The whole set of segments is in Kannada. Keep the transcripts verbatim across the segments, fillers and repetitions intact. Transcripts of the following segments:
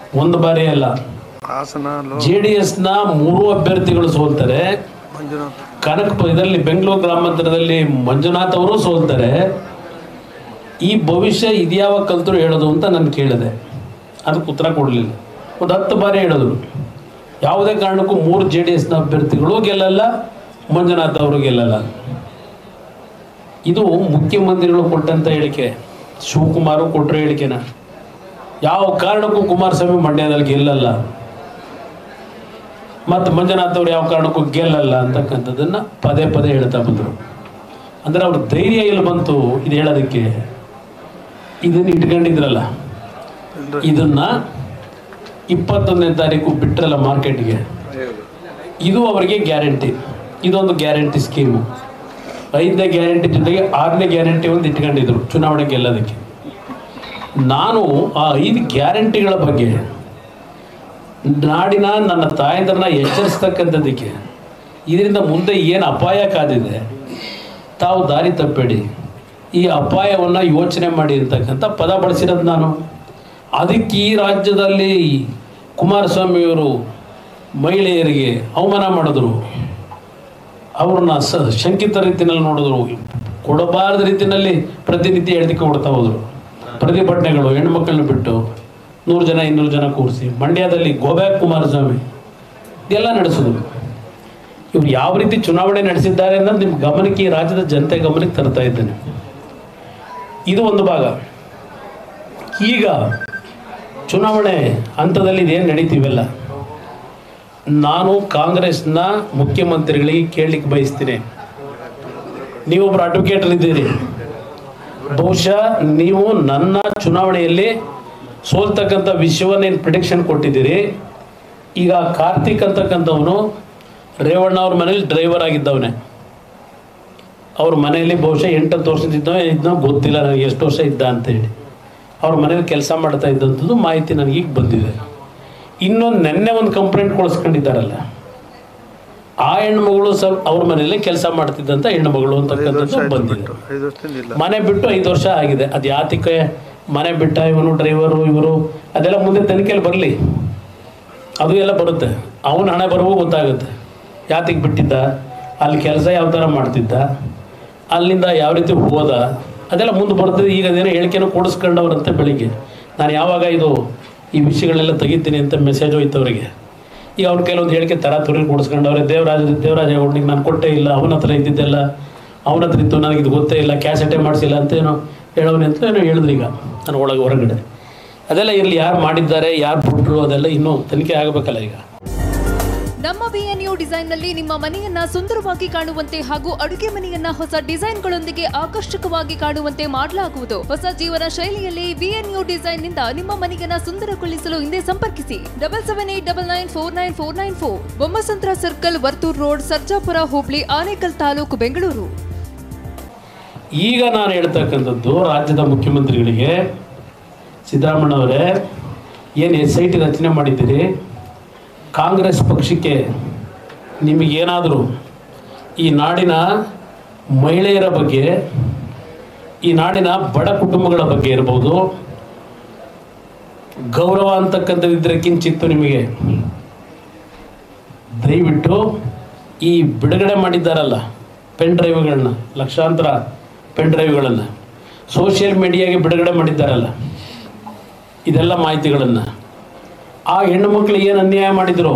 ಒಂದು ಬಾರಿ ಅಲ್ಲ. ಜೆ ಡಿ ಎಸ್ನ ಮೂರು ಅಭ್ಯರ್ಥಿಗಳು ಸೋಲ್ತಾರೆ. ಕನಕ ಇದರಲ್ಲಿ ಬೆಂಗಳೂರು ಗ್ರಾಮಾಂತರದಲ್ಲಿ ಮಂಜುನಾಥ್ ಅವರು ಸೋಲ್ತಾರೆ. ಈ ಭವಿಷ್ಯ ಇದ್ಯಾವಾಗ ಕಲ್ತರು ಹೇಳೋದು ಅಂತ ನಾನು ಕೇಳಿದೆ. ಅದಕ್ಕೆ ಉತ್ತರ ಕೊಡಲಿಲ್ಲ. ಒಂದು ಹತ್ತು ಬಾರಿ ಹೇಳಿದ್ರು, ಯಾವುದೇ ಕಾರಣಕ್ಕೂ ಮೂರು ಜೆ ಡಿ ಎಸ್ನ ಅಭ್ಯರ್ಥಿಗಳು ಗೆಲ್ಲಲ್ಲ, ಮಂಜುನಾಥ್ ಅವರು ಗೆಲ್ಲಲ್ಲ. ಇದು ಮುಖ್ಯಮಂತ್ರಿಗಳು ಕೊಟ್ಟಂಥ ಹೇಳಿಕೆ. ಶಿವಕುಮಾರ್ ಕೊಟ್ಟರು ಹೇಳಿಕೆನ. ಯಾವ ಕಾರಣಕ್ಕೂ ಕುಮಾರಸ್ವಾಮಿ ಮಂಡ್ಯದಲ್ಲಿ ಗೆಲ್ಲಲ್ಲ ಮತ್ತು ಮಂಜುನಾಥ್ ಅವರು ಯಾವ ಕಾರಣಕ್ಕೂ ಗೆಲ್ಲಲ್ಲ ಅಂತಕ್ಕಂಥದ್ದನ್ನು ಪದೇ ಪದೇ ಹೇಳ್ತಾ ಬಂದರು. ಅಂದರೆ ಅವ್ರ ಧೈರ್ಯ ಎಲ್ಲಿ ಬಂತು ಇದು ಹೇಳೋದಕ್ಕೆ? ಇದನ್ನು ಇಟ್ಕೊಂಡಿದ್ರಲ್ಲ, ಇದನ್ನ ಇಪ್ಪತ್ತೊಂದನೇ ತಾರೀಕು ಬಿಟ್ಟರಲ್ಲ ಮಾರ್ಕೆಟ್ಗೆ, ಇದು ಅವರಿಗೆ ಗ್ಯಾರಂಟಿ. ಇದೊಂದು ಗ್ಯಾರಂಟಿ ಸ್ಕೀಮು. ಐದನೇ ಗ್ಯಾರಂಟಿ ಜೊತೆಗೆ ಆರನೇ ಗ್ಯಾರಂಟಿ ಒಂದು ಇಟ್ಕೊಂಡಿದ್ರು ಚುನಾವಣೆ ಗೆಲ್ಲೋದಕ್ಕೆ. ನಾನು ಆ ಐದು ಗ್ಯಾರಂಟಿಗಳ ಬಗ್ಗೆ ನಾಡಿನ ನನ್ನ ತಾಯಂದ್ರನ್ನ ಎಚ್ಚರಿಸ್ತಕ್ಕಂಥದ್ದಕ್ಕೆ, ಇದರಿಂದ ಮುಂದೆ ಏನು ಅಪಾಯ ಕಾದಿದೆ, ತಾವು ದಾರಿ ತಪ್ಪಬೇಡಿ, ಈ ಅಪಾಯವನ್ನು ಯೋಚನೆ ಮಾಡಿ ಅಂತಕ್ಕಂಥ ಪದ ಬಳಸಿರೋದು ನಾನು. ಅದಕ್ಕೆ ಈ ರಾಜ್ಯದಲ್ಲಿ ಕುಮಾರಸ್ವಾಮಿಯವರು ಮಹಿಳೆಯರಿಗೆ ಅವಮಾನ ಮಾಡಿದ್ರು, ಅವ್ರನ್ನ ಸ ಶಂಕಿತ ರೀತಿಯಲ್ಲಿ ನೋಡಿದ್ರು, ಕೊಡಬಾರದ ರೀತಿಯಲ್ಲಿ ಪ್ರತಿನಿತ್ಯ ಹೇಳಿಕೆ ಕೊಡ್ತಾ ಹೋದರು. ಪ್ರತಿಭಟನೆಗಳು, ಹೆಣ್ಮಕ್ಳನ್ನ ಬಿಟ್ಟು ನೂರು ಜನ ಇನ್ನೂರು ಜನ ಕೂರಿಸಿ ಮಂಡ್ಯದಲ್ಲಿ ಗೋಬ್ಯಾಕ್ ಕುಮಾರಸ್ವಾಮಿ ಇದೆಲ್ಲ ನಡೆಸಿದ್ರು. ಇವರು ಯಾವ ರೀತಿ ಚುನಾವಣೆ ನಡೆಸಿದ್ದಾರೆ ಅನ್ನೋದು ನಿಮ್ಮ ಗಮನಕ್ಕೆ, ಈ ರಾಜ್ಯದ ಜನತೆ ಗಮನಕ್ಕೆ ತರ್ತಾ ಇದ್ದೇನೆ. ಇದು ಒಂದು ಭಾಗ. ಈಗ ಚುನಾವಣೆ ಹಂತದಲ್ಲಿ ಇದೇನು ನಡೀತೀವಲ್ಲ, ನಾನು ಕಾಂಗ್ರೆಸ್ನ ಮುಖ್ಯಮಂತ್ರಿಗಳಿಗೆ ಕೇಳಲಿಕ್ಕೆ ಬಯಸ್ತೀನಿ. ನೀವೊಬ್ಬರು ಅಡ್ವೊಕೇಟರ್ ಬಹುಶಃ ನೀವು ನನ್ನ ಚುನಾವಣೆಯಲ್ಲಿ ಸೋಲ್ತಕ್ಕಂಥ ವಿಷಯವನ್ನೇನು ಪ್ರಿಡಿಕ್ಷನ್ ಕೊಟ್ಟಿದ್ದೀರಿ. ಈಗ ಕಾರ್ತಿಕ್ ಅಂತಕ್ಕಂಥವನು ರೇವಣ್ಣ ಅವ್ರ ಮನೇಲಿ ಡ್ರೈವರ್ ಆಗಿದ್ದವನೇ. ಅವ್ರ ಮನೆಯಲ್ಲಿ ಬಹುಶಃ ಎಂಟತ್ತು ವರ್ಷದಿದ್ದೋ ಇದನ್ನೋ ಗೊತ್ತಿಲ್ಲ ನನಗೆ ಎಷ್ಟು ವರ್ಷ ಇದ್ದ ಅಂತೇಳಿ. ಅವ್ರ ಮನೇಲಿ ಕೆಲಸ ಮಾಡ್ತಾ ಇದ್ದಂಥದ್ದು ಮಾಹಿತಿ ನನಗೀಗ ಬಂದಿದೆ. ಇನ್ನೊಂದು ನೆನ್ನೆ ಒಂದು ಕಂಪ್ಲೇಂಟ್ ಕೊಡಿಸ್ಕೊಂಡಿದ್ದಾರಲ್ಲ, ಆ ಹೆಣ್ಮಗಳು ಸ್ವಲ್ಪ ಅವ್ರ ಮನೆಯಲ್ಲೇ ಕೆಲಸ ಮಾಡ್ತಿದ್ದಂಥ ಹೆಣ್ಮಗಳು ಅಂತಕ್ಕಂಥದ್ದು ಬಂದಿದೆ. ಮನೆ ಬಿಟ್ಟು ಐದು ವರ್ಷ ಆಗಿದೆ. ಅದು ಯಾತಕ್ಕೆ ಮನೆ ಬಿಟ್ಟ, ಇವನು ಡ್ರೈವರು ಇವರು, ಅದೆಲ್ಲ ಮುಂದೆ ತನಿಖೆಯಲ್ಲಿ ಬರಲಿ, ಅದು ಎಲ್ಲ ಬರುತ್ತೆ. ಅವನ ಹಣೆ ಬರವೂ ಗೊತ್ತಾಗುತ್ತೆ. ಯಾತಕ್ಕೆ ಬಿಟ್ಟಿದ್ದ, ಅಲ್ಲಿ ಕೆಲಸ ಯಾವ ಥರ ಮಾಡ್ತಿದ್ದ, ಅಲ್ಲಿಂದ ಯಾವ ರೀತಿ ಹೋದ, ಅದೆಲ್ಲ ಮುಂದೆ ಬರ್ತದೆ. ಈಗ ಅದೇನೋ ಹೇಳಿಕೆನೂ ಕೊಡಿಸ್ಕೊಂಡವ್ರಂತೆ ಬೆಳಿಗ್ಗೆ. ನಾನು ಯಾವಾಗ ಇದು ಈ ವಿಷಯಗಳೆಲ್ಲ ತೆಗಿತೀನಿ ಅಂತ ಮೆಸೇಜ್ ಹೋಯ್ತು ಅವರಿಗೆ. ಈಗ ಅವ್ರ ಕೆಲವೊಂದು ಹೇಳಿಕೆ ಥರ ತುರಿಲಿ ಕೊಡಿಸ್ಕೊಂಡವ್ರೆ. ದೇವರಾಜ ದೇವರಾಜ ಗೌಡ್ನಿಗೆ ನಾನು ಕೊಟ್ಟೇ ಇಲ್ಲ, ಅವನ ಹತ್ರ ಇದ್ದಿದ್ದೆಲ್ಲ ಅವನ ಹತ್ರ ಇತ್ತು, ನನಗೆ ಇದು ಗೊತ್ತೇ ಇಲ್ಲ, ಕ್ಯಾಸೆಟೇ ಮಾಡಿಸಿಲ್ಲ ಅಂತೇನೋ ಹೇಳೋನೆ ಅಂತ ಏನೋ ಹೇಳಿದ್ರು. ಈಗ ನಾನು ಒಳಗೆ ಹೊರಗಡೆ ಅದೆಲ್ಲ ಇರಲಿ, ಯಾರು ಮಾಡಿದ್ದಾರೆ ಯಾರು ಬಿಟ್ಟರು ಅದೆಲ್ಲ ಇನ್ನೂ ತನಿಖೆ ಆಗಬೇಕಲ್ಲ. ಈಗ ನಮ್ಮ ಬಿಎನ್ಯು ಡಿಸೈನ್ ನಲ್ಲಿ ನಿಮ್ಮ ಮನೆಯನ್ನ ಸುಂದರವಾಗಿ ಕಾಣುವಂತೆ ಹಾಗೂ ಅಡುಗೆ ಮನೆಯನ್ನ ಹೊಸ ಡಿಸೈನ್ಗಳೊಂದಿಗೆ ಆಕರ್ಷಕವಾಗಿ ಕಾಣುವಂತೆ ಮಾಡಲಾಗುವುದು. ಹೊಸ ಜೀವನ ಶೈಲಿಯಲ್ಲಿ ಬಿಎನ್ಯು ಡಿಸೈನ್ ನಿಂದ ನಿಮ್ಮ ಮನೆಯನ್ನ ಸುಂದರಗೊಳಿಸಲು ಹಿಂದೆ ಸಂಪರ್ಕಿಸಿ. Double seven eight double nine four nine four nine four, Bommasandra circle, Varthur road, Sarjapura ಹೋಬಳಿ, ಆನೇಕಲ್ ತಾಲೂಕು, ಬೆಂಗಳೂರು. ಈಗ ನಾನು ಹೇಳ್ತಕ್ಕಂಥದ್ದು ರಾಜ್ಯದ ಮುಖ್ಯಮಂತ್ರಿಗಳಿಗೆ, ಸಿದ್ದರಾಮಣ್ಣವರೇ, ಏನು ಎಸ್ ಐ ಟಿ ರಚನೆ ಮಾಡಿದ್ದೀರಿ, ಕಾಂಗ್ರೆಸ್ ಪಕ್ಷಕ್ಕೆ ನಿಮಗೇನಾದರೂ ಈ ನಾಡಿನ ಮಹಿಳೆಯರ ಬಗ್ಗೆ, ಈ ನಾಡಿನ ಬಡ ಕುಟುಂಬಗಳ ಬಗ್ಗೆ ಇರ್ಬೋದು, ಗೌರವ ಅಂತಕ್ಕಂಥದ್ದಿದ್ರೆ ಕಿಂಚಿತ್ತು ನಿಮಗೆ, ದಯವಿಟ್ಟು ಈ ಬಿಡುಗಡೆ ಮಾಡಿದ್ದಾರಲ್ಲ ಪೆನ್ ಡ್ರೈವ್ಗಳನ್ನ, ಲಕ್ಷಾಂತರ ಪೆನ್ ಡ್ರೈವ್ಗಳನ್ನು ಸೋಷಿಯಲ್ ಮೀಡಿಯಾಗೆ ಬಿಡುಗಡೆ ಮಾಡಿದ್ದಾರಲ್ಲ, ಇದೆಲ್ಲ ಮಾಹಿತಿಗಳನ್ನು ಆ ಹೆಣ್ಣು ಮಕ್ಕಳಿಗೆ ಏನು ಅನ್ಯಾಯ ಮಾಡಿದರು,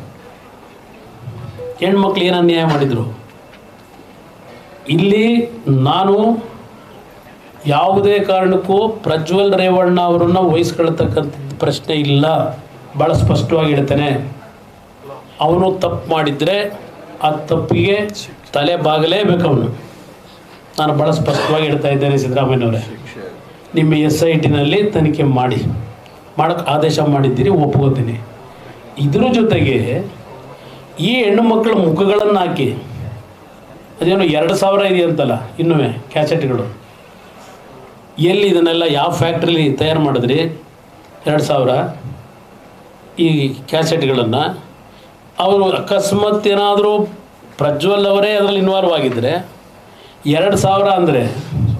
ಹೆಣ್ಮಕ್ಳು ಏನು ಅನ್ಯಾಯ ಮಾಡಿದರು. ಇಲ್ಲಿ ನಾನು ಯಾವುದೇ ಕಾರಣಕ್ಕೂ ಪ್ರಜ್ವಲ್ ರೇವಣ್ಣ ಅವರನ್ನು ವಹಿಸ್ಕೊಳ್ತಕ್ಕಂಥ ಪ್ರಶ್ನೆ ಇಲ್ಲ. ಭಾಳ ಸ್ಪಷ್ಟವಾಗಿ ಹೇಳ್ತೇನೆ. ಅವನು ತಪ್ಪು ಮಾಡಿದರೆ ಆ ತಪ್ಪಿಗೆ ತಲೆ ಬಾಗಲೇಬೇಕು ಅವನು. ನಾನು ಭಾಳ ಸ್ಪಷ್ಟವಾಗಿ ಹೇಳ್ತಾ ಇದ್ದೇನೆ. ಸಿದ್ದರಾಮಯ್ಯನವರೇ, ನಿಮ್ಮ ಎಸ್ ಐ ಟಿನಲ್ಲಿ ತನಿಖೆ ಮಾಡಿ ಮಾಡೋಕ್ಕೆ ಆದೇಶ ಮಾಡಿದ್ದೀರಿ, ಒಪ್ಕೋತೀನಿ. ಇದ್ರ ಜೊತೆಗೆ ಈ ಹೆಣ್ಣು ಮಕ್ಕಳ ಮುಖಗಳನ್ನು ಹಾಕಿ, ಅದೇನು ಎರಡು ಸಾವಿರ ಇದೆಯಂತಲ್ಲ ಇನ್ನೂ ಕ್ಯಾಸೆಟ್ಗಳು, ಎಲ್ಲಿ ಇದನ್ನೆಲ್ಲ ಯಾವ ಫ್ಯಾಕ್ಟ್ರಿಲಿ ತಯಾರು ಮಾಡಿದ್ರಿ ಎರಡು ಸಾವಿರ ಈ ಕ್ಯಾಸೆಟ್ಗಳನ್ನು? ಅವರು ಅಕಸ್ಮಾತ್ ಏನಾದರೂ ಪ್ರಜ್ವಲ್ ಅವರೇ ಅದರಲ್ಲಿ ಇನ್ವಾಲ್ವ್ ಆಗಿದ್ದರೆ ಎರಡು ಸಾವಿರ ಅಂದರೆ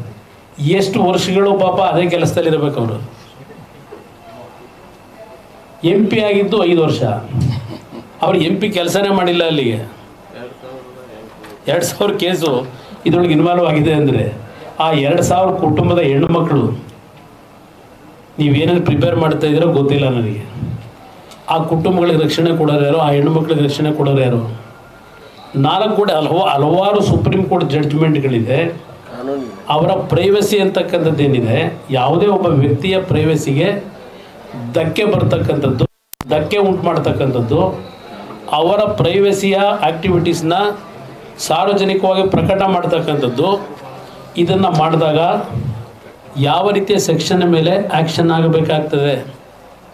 ಎಷ್ಟು ವರ್ಷಗಳು ಪಾಪ ಅದೇ ಕೆಲಸದಲ್ಲಿರಬೇಕು ಅವರು. ಎಂ ಪಿ ಆಗಿದ್ದು ಐದು ವರ್ಷ, ಅವ್ರು ಎಂ ಪಿ ಕೆಲಸನೇ ಮಾಡಿಲ್ಲ ಅಲ್ಲಿಗೆ. ಎರಡು ಸಾವಿರ ಕೇಸು ಇದರೊಳಗೆ ಇನ್ವಾಲ್ವ್ ಆಗಿದೆ ಅಂದರೆ ಆ ಎರಡು ಸಾವಿರ ಕುಟುಂಬದ ಹೆಣ್ಣು ಮಕ್ಕಳು ನೀವೇನೇನು ಪ್ರಿಪೇರ್ ಮಾಡ್ತಾ ಇದ್ದೀರೋ ಗೊತ್ತಿಲ್ಲ ನನಗೆ. ಆ ಕುಟುಂಬಗಳಿಗೆ ರಕ್ಷಣೆ ಕೊಡೋರು ಯಾರು, ಆ ಹೆಣ್ಣು ಮಕ್ಕಳಿಗೆ ರಕ್ಷಣೆ ಕೊಡೋರು ಯಾರು? ನಾಲ್ಕು ಕೂಡ ಹಲವು ಹಲವಾರು ಸುಪ್ರೀಂ ಕೋರ್ಟ್ ಜಡ್ಜ್ಮೆಂಟ್ಗಳಿದೆ. ಅವರ ಪ್ರೈವಸಿ ಅಂತಕ್ಕಂಥದ್ದು ಏನಿದೆ, ಯಾವುದೇ ಒಬ್ಬ ವ್ಯಕ್ತಿಯ ಪ್ರೈವಸಿಗೆ ಧಕ್ಕೆ ಬರ್ತಕ್ಕಂಥದ್ದು, ಧಕ್ಕೆ ಉಂಟು ಮಾಡ್ತಕ್ಕಂಥದ್ದು, ಅವರ ಪ್ರೈವಸಿಯ ಆ್ಯಕ್ಟಿವಿಟೀಸ್ನ ಸಾರ್ವಜನಿಕವಾಗಿ ಪ್ರಕಟ ಮಾಡ್ತಕ್ಕಂಥದ್ದು, ಇದನ್ನು ಮಾಡಿದಾಗ ಯಾವ ರೀತಿಯ ಸೆಕ್ಷನ್ ಮೇಲೆ ಆ್ಯಕ್ಷನ್ ಆಗಬೇಕಾಗ್ತದೆ.